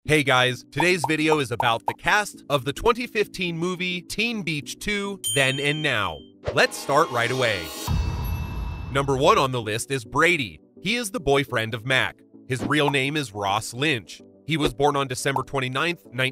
Hey guys, today's video is about the cast of the 2015 movie Teen Beach 2, Then and Now. Let's start right away. Number 1 on the list is Brady. He is the boyfriend of Mac. His real name is Ross Lynch. He was born on December 29,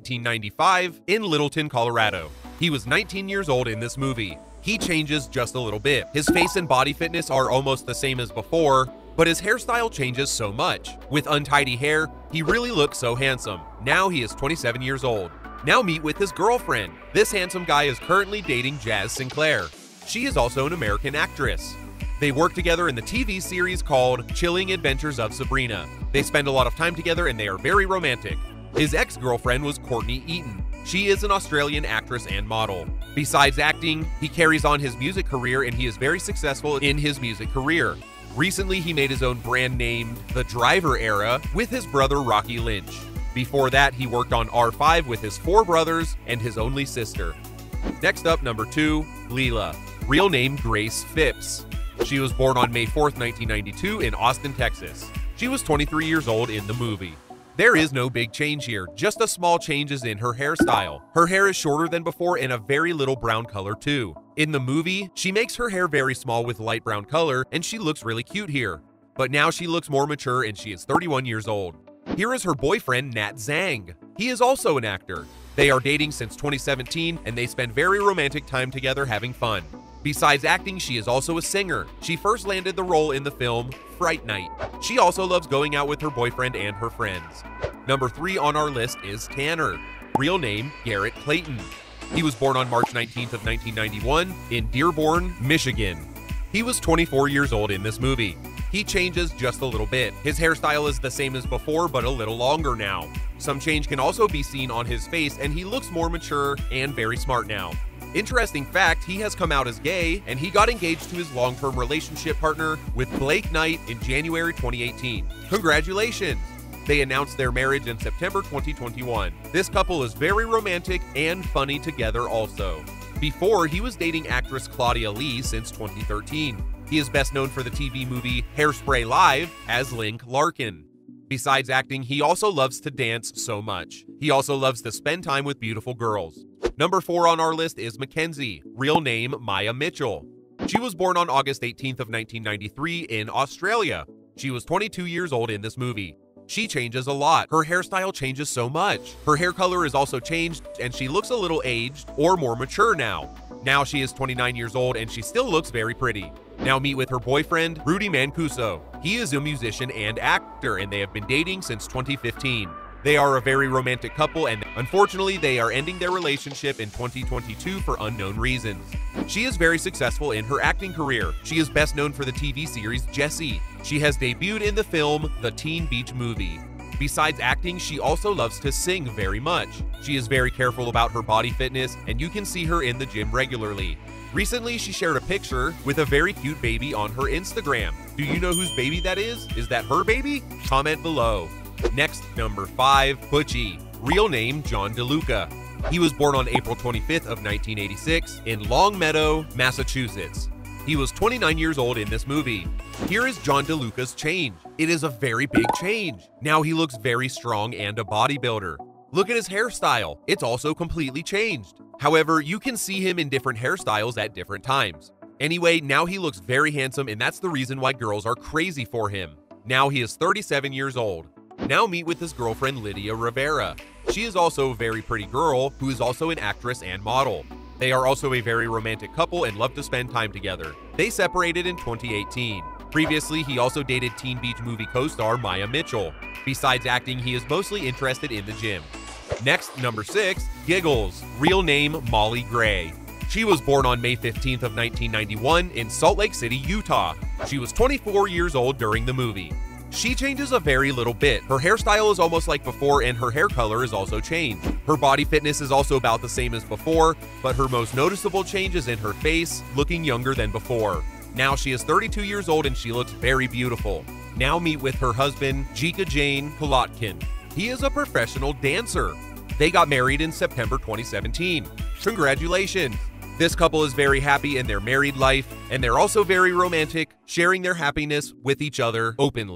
1995, in Littleton, Colorado. He was 19 years old in this movie. He changes just a little bit. His face and body fitness are almost the same as before, but his hairstyle changes so much. With untidy hair, he really looks so handsome. Now he is 27 years old. Now meet with his girlfriend. This handsome guy is currently dating Jazz Sinclair. She is also an American actress. They work together in the TV series called Chilling Adventures of Sabrina. They spend a lot of time together and they are very romantic. His ex-girlfriend was Courtney Eaton. She is an Australian actress and model. Besides acting, he carries on his music career and he is very successful in his music career. Recently, he made his own brand named The Driver Era with his brother Rocky Lynch. Before that, he worked on R5 with his 4 brothers and his only sister. Next up, number 2, Leela. Real name Grace Phipps. She was born on May 4th, 1992 in Austin, Texas. She was 23 years old in the movie. There is no big change here, just a small changes in her hairstyle. Her hair is shorter than before and a very little brown color too. In the movie, she makes her hair very small with light brown color and she looks really cute here. But now she looks more mature and she is 31 years old. Here is her boyfriend, Nat Zhang. He is also an actor. They are dating since 2017 and they spend very romantic time together having fun. Besides acting, she is also a singer. She first landed the role in the film Fright Night. She also loves going out with her boyfriend and her friends. Number 3 on our list is Tanner. Real name Garrett Clayton. He was born on March 19th of 1991 in Dearborn, Michigan. He was 24 years old in this movie. He changes just a little bit. His hairstyle is the same as before, but a little longer now. Some change can also be seen on his face and he looks more mature and very smart now. Interesting fact, he has come out as gay and he got engaged to his long-term relationship partner with Blake Knight in January 2018. Congratulations! They announced their marriage in September 2021. This couple is very romantic and funny together also. Before, he was dating actress Claudia Lee since 2013. He is best known for the TV movie Hairspray Live as Link Larkin. Besides acting, he also loves to dance so much. He also loves to spend time with beautiful girls. Number 4 on our list is Mackenzie, real name Maya Mitchell. She was born on August 18th of 1993 in Australia. She was 22 years old in this movie. She changes a lot. Her hairstyle changes so much. Her hair color is also changed and she looks a little aged or more mature now. Now she is 29 years old and she still looks very pretty. Now meet with her boyfriend, Rudy Mancuso. He is a musician and actor and they have been dating since 2015. They are a very romantic couple and unfortunately they are ending their relationship in 2022 for unknown reasons. She is very successful in her acting career. She is best known for the TV series Jessie. She has debuted in the film The Teen Beach Movie. Besides acting, she also loves to sing very much. She is very careful about her body fitness and you can see her in the gym regularly. Recently, she shared a picture with a very cute baby on her Instagram. Do you know whose baby that is? Is that her baby? Comment below. Next, number 5, Butchie. Real name John DeLuca. He was born on April 25th of 1986 in Longmeadow, Massachusetts. He was 29 years old in this movie. Here is John DeLuca's change. It is a very big change. Now he looks very strong and a bodybuilder. Look at his hairstyle. It's also completely changed. However, you can see him in different hairstyles at different times. Anyway, now he looks very handsome and that's the reason why girls are crazy for him. Now he is 37 years old. Now meet with his girlfriend Lydia Rivera. She is also a very pretty girl who is also an actress and model. They are also a very romantic couple and love to spend time together. They separated in 2018. Previously, he also dated Teen Beach movie co-star Maya Mitchell. Besides acting, he is mostly interested in the gym. Next, number 6, Giggles, real name Molly Gray. She was born on May 15th of 1991 in Salt Lake City, Utah. She was 24 years old during the movie. She changes a very little bit. Her hairstyle is almost like before and her hair color is also changed. Her body fitness is also about the same as before, but her most noticeable change is in her face, looking younger than before. Now she is 32 years old and she looks very beautiful. Now meet with her husband, Jika Jane Kolotkin. He is a professional dancer. They got married in September 2017. Congratulations! This couple is very happy in their married life, and they're also very romantic, sharing their happiness with each other openly.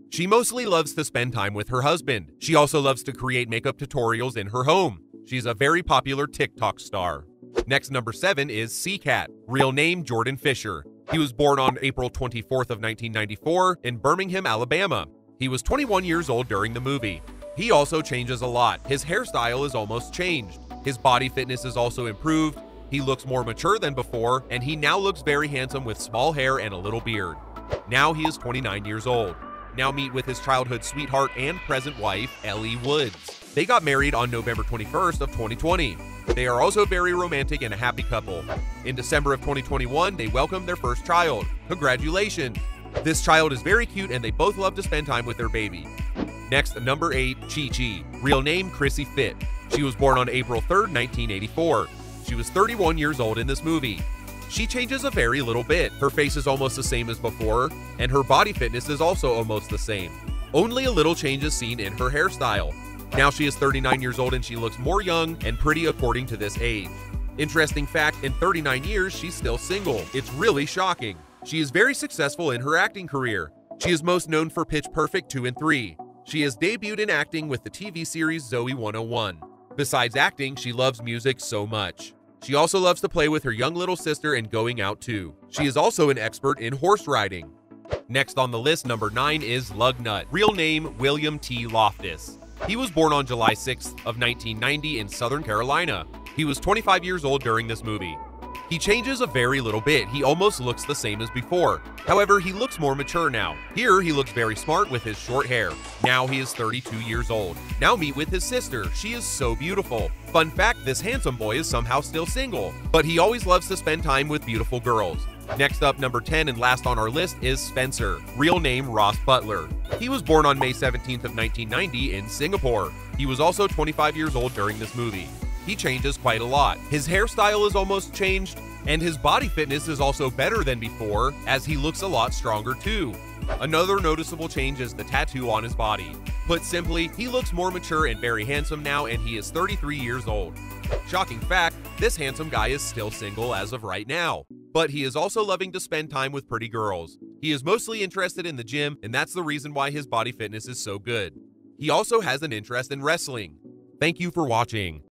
She mostly loves to spend time with her husband. She also loves to create makeup tutorials in her home. She's a very popular TikTok star. Next, number 7 is Seacat, real name Jordan Fisher. He was born on April 24th of 1994 in Birmingham, Alabama. He was 21 years old during the movie. He also changes a lot. His hairstyle is almost changed. His body fitness is also improved. He looks more mature than before, and he now looks very handsome with small hair and a little beard. Now he is 29 years old. Now meet with his childhood sweetheart and present wife, Ellie Woods. They got married on November 21st of 2020. They are also very romantic and a happy couple. In December of 2021, they welcomed their first child. Congratulations! This child is very cute and they both love to spend time with their baby. Next, number 8, Chi Chi, real name Chrissy Fit. She was born on April 3rd, 1984. She was 31 years old in this movie. She changes a very little bit. Her face is almost the same as before, and her body fitness is also almost the same. Only a little change is seen in her hairstyle. Now she is 39 years old and she looks more young and pretty according to this age. Interesting fact, in 39 years, she's still single. It's really shocking. She is very successful in her acting career. She is most known for Pitch Perfect 2 and 3. She has debuted in acting with the TV series Zoey 101. Besides acting, she loves music so much. She also loves to play with her young little sister and going out too. She is also an expert in horse riding. Next on the list, number 9 is Lugnut, real name William T. Loftus. He was born on July 6th of 1990 in Southern Carolina. He was 25 years old during this movie. He changes a very little bit. He almost looks the same as before. However, he looks more mature now. Here, he looks very smart with his short hair. Now he is 32 years old. Now meet with his sister. She is so beautiful. Fun fact, this handsome boy is somehow still single, but he always loves to spend time with beautiful girls. Next up, number 10 and last on our list is Spencer, real name Ross Butler. He was born on May 17th of 1990 in Singapore. He was also 25 years old during this movie. He changes quite a lot. His hairstyle is almost changed, and his body fitness is also better than before, as he looks a lot stronger too. Another noticeable change is the tattoo on his body. Put simply, he looks more mature and very handsome now, and he is 33 years old. Shocking fact, this handsome guy is still single as of right now, but he is also loving to spend time with pretty girls. He is mostly interested in the gym, and that's the reason why his body fitness is so good. He also has an interest in wrestling. Thank you for watching.